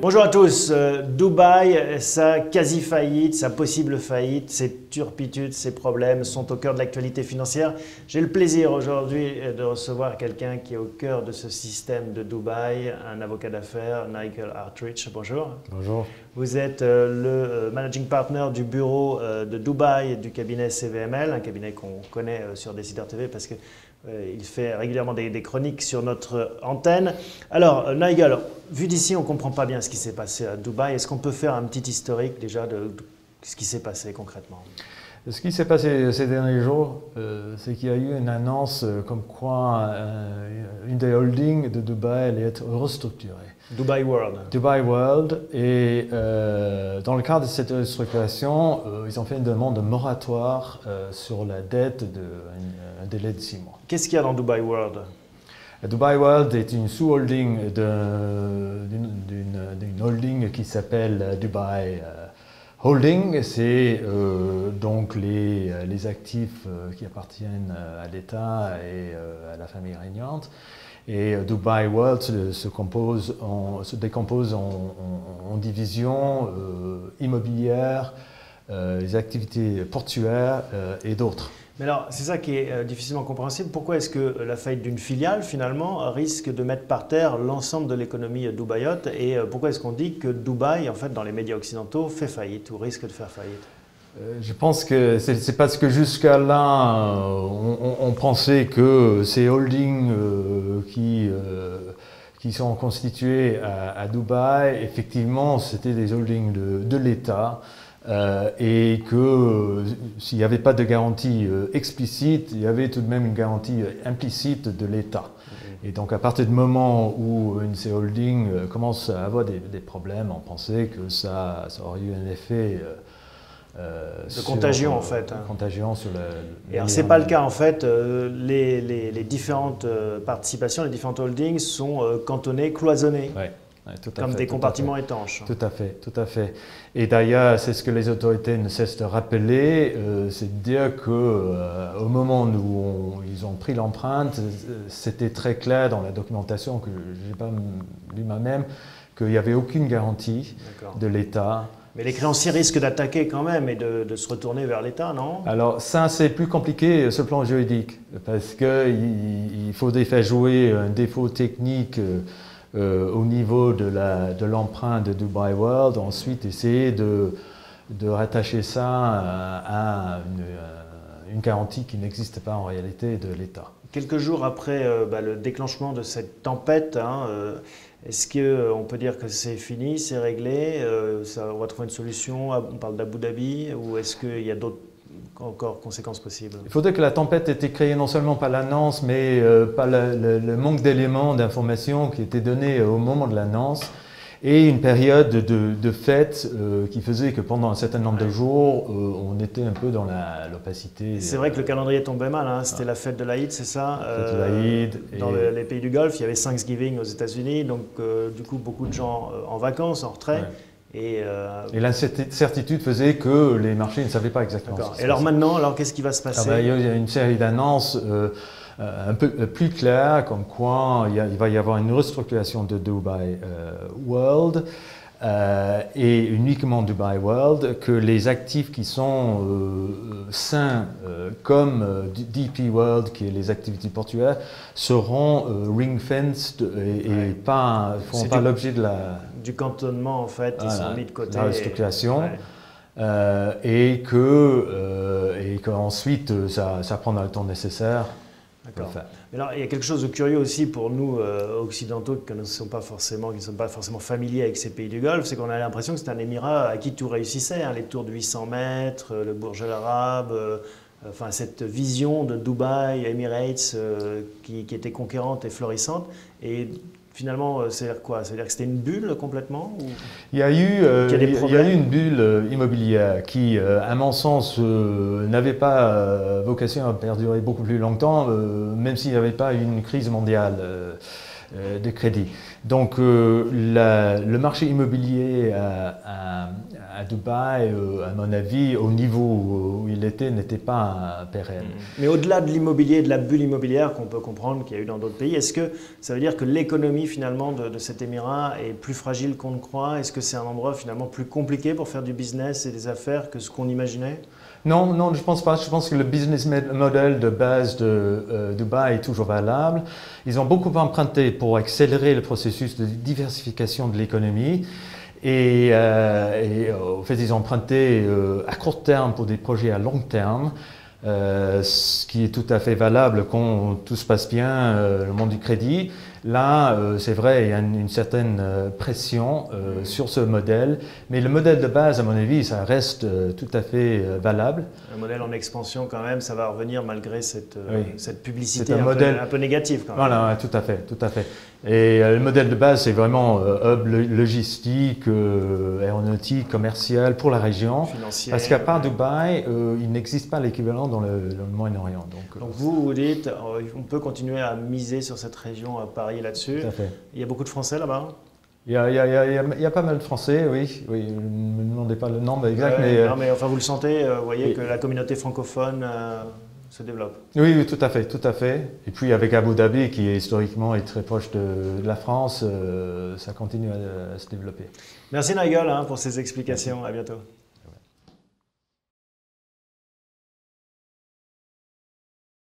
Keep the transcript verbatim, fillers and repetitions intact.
Bonjour à tous. Euh, Dubaï, sa quasi-faillite, sa possible faillite, ses turpitudes, ses problèmes sont au cœur de l'actualité financière. J'ai le plaisir aujourd'hui de recevoir quelqu'un qui est au cœur de ce système de Dubaï, un avocat d'affaires, Nigel Hartridge. Bonjour. Bonjour. Vous êtes euh, le managing partner du bureau euh, de Dubaï et du cabinet C V M L, un cabinet qu'on connaît euh, sur Décideur T V parce que Euh, il fait régulièrement des, des chroniques sur notre antenne. Alors, euh, Nigel, vu d'ici, on ne comprend pas bien ce qui s'est passé à Dubaï. Est-ce qu'on peut faire un petit historique déjà de, de ce qui s'est passé concrètement? Ce qui s'est passé ces derniers jours, euh, c'est qu'il y a eu une annonce euh, comme quoi euh, une des holdings de Dubaï allait être restructurée. Dubai World. Dubai World. Et euh, dans le cadre de cette restructuration, euh, ils ont fait une demande de moratoire euh, sur la dette d'un de, délai de six mois. Qu'est-ce qu'il y a dans Dubai World? Dubai World est une sous-holding d'une holding qui s'appelle Dubai euh, Holding. C'est euh, donc les, les actifs euh, qui appartiennent à l'État et euh, à la famille régnante. Et euh, Dubai World se, se, compose en, se décompose en, en, en divisions euh, immobilières, euh, les activités portuaires euh, et d'autres. Mais alors, c'est ça qui est euh, difficilement compréhensible. Pourquoi est-ce que la faillite d'une filiale, finalement, risque de mettre par terre l'ensemble de l'économie dubaïote? Et euh, pourquoi est-ce qu'on dit que Dubaï, en fait, dans les médias occidentaux, fait faillite ou risque de faire faillite? euh, Je pense que c'est parce que jusqu'à là, euh, on, on pensait que ces holdings euh, qui, euh, qui sont constitués à, à Dubaï, effectivement, c'était des holdings de, de l'État. Euh, et que euh, s'il n'y avait pas de garantie euh, explicite, il y avait tout de même une garantie euh, implicite de l'État. Okay. Et donc à partir du moment où une de ces holdings euh, commence à avoir des, des problèmes, on pensait que ça, ça aurait eu un effet euh, euh, de sur, contagion en fait. Hein. Contagion sur le. Et alors c'est pas le cas en fait. Euh, les, les, les différentes euh, participations, les différentes holdings sont euh, cantonnées, cloisonnées. Ouais. Ouais, tout à Comme fait, des tout compartiments étanches. Tout à fait, tout à fait. Et d'ailleurs, c'est ce que les autorités ne cessent de rappeler, euh, c'est de dire qu'au euh, moment où on, ils ont pris l'empreinte, c'était très clair dans la documentation que je n'ai pas lu moi-même, qu'il n'y avait aucune garantie de l'État. Mais les créanciers risquent d'attaquer quand même et de, de se retourner vers l'État, non? Alors ça, c'est plus compliqué sur le plan juridique, parce qu'il il faudrait faire jouer un défaut technique euh, Euh, au niveau de l'empreinte de, de Dubai World, ensuite essayer de, de rattacher ça à, à une, une garantie qui n'existe pas en réalité de l'État. Quelques jours après euh, bah, le déclenchement de cette tempête, hein, euh, est-ce qu'on peut dire que c'est fini, c'est réglé, euh, ça, on va trouver une solution, on parle d'Abu Dhabi, ou est-ce qu'il y a d'autres encore conséquences possibles? Il faudrait que la tempête ait été créée non seulement par l'annonce, mais euh, par le, le, le manque d'éléments, d'informations qui étaient donnés au moment de l'annonce, et une période de, de fête euh, qui faisait que pendant un certain nombre de jours, euh, on était un peu dans l'opacité. C'est vrai que le calendrier tombait mal, hein. C'était ah. la fête de l'Aïd, c'est ça? La fête de l'Aïd. Euh, dans et... les pays du Golfe, il y avait Thanksgiving aux États-Unis, donc euh, du coup beaucoup de gens euh, en vacances, en retrait. Ouais. Et, euh... et l'incertitude faisait que les marchés ne savaient pas exactement. Et alors maintenant, alors qu'est-ce qui va se passer? ah ben, Il y a une série d'annonces euh, un peu plus claires, comme quoi il, y a, il va y avoir une restructuration de Dubai euh, World, euh, et uniquement Dubai World, que les actifs qui sont euh, sains, euh, comme euh, D P World, qui est les activités portuaires, seront euh, ring-fenced et, ouais. et pas, feront pas l'objet de la... du cantonnement en fait, ils sont mis de côté. La restructuration. Et... Ouais. Euh, et que euh, et qu'ensuite ça, ça prendra le temps nécessaire. D'accord. Mais alors, il y a quelque chose de curieux aussi pour nous euh, occidentaux qui ne sont pas forcément, qui ne sont pas forcément familiers avec ces pays du Golfe, c'est qu'on a l'impression que c'est un émirat à qui tout réussissait, hein, les tours de huit cents mètres, le Burj Al Arab, euh, enfin cette vision de Dubaï, Emirates euh, qui, qui était conquérante et florissante. Et finalement, c'est-à-dire quoi? C'est-à-dire que c'était une bulle complètement ou... Il y a eu, euh, il, y a il y a eu une bulle euh, immobilière qui, euh, à mon sens, euh, n'avait pas euh, vocation à perdurer beaucoup plus longtemps, euh, même s'il n'y avait pas une crise mondiale euh, euh, de crédit. Donc, euh, la, le marché immobilier a, a, à Dubaï, euh, à mon avis, au niveau où il était, n'était pas euh, pérenne. Mais au-delà de l'immobilier, de la bulle immobilière qu'on peut comprendre qu'il y a eu dans d'autres pays, est-ce que ça veut dire que l'économie finalement de, de cet émirat est plus fragile qu'on ne croit? Est-ce que c'est un endroit finalement plus compliqué pour faire du business et des affaires que ce qu'on imaginait? Non, non, je ne pense pas. Je pense que le business model de base de euh, Dubaï est toujours valable. Ils ont beaucoup emprunté pour accélérer le processus de diversification de l'économie. Et, euh, et euh, en fait, ils ont emprunté euh, à court terme pour des projets à long terme, euh, ce qui est tout à fait valable quand tout se passe bien, euh, le monde du crédit. Là, euh, c'est vrai, il y a une, une certaine euh, pression euh, sur ce modèle, mais le modèle de base, à mon avis, ça reste euh, tout à fait euh, valable. Un modèle en expansion quand même, ça va revenir malgré cette, euh, Oui. cette publicité un, un, modèle... peu, un peu négative quand même. Voilà, tout à fait, tout à fait. Et euh, le modèle de base, c'est vraiment euh, hub logistique, euh, aéronautique, commercial pour la région. Financière. Parce qu'à part Dubaï, euh, il n'existe pas l'équivalent dans le, dans le Moyen-Orient. Donc, donc vous, vous dites, on peut continuer à miser sur cette région, à parier là-dessus. Tout à fait. Il y a beaucoup de Français là-bas? Il y, a, il, y a, il, y a, il y a pas mal de Français, oui. oui ne me demandez pas le nombre exact. Ouais, mais, non, mais enfin, vous le sentez, euh, vous voyez oui. que la communauté francophone euh, se développe. Oui, oui, tout à fait, tout à fait. Et puis avec Abu Dhabi, qui est historiquement est très proche de, de la France, euh, ça continue à, à se développer. Merci Nigel hein, pour ces explications. À bientôt.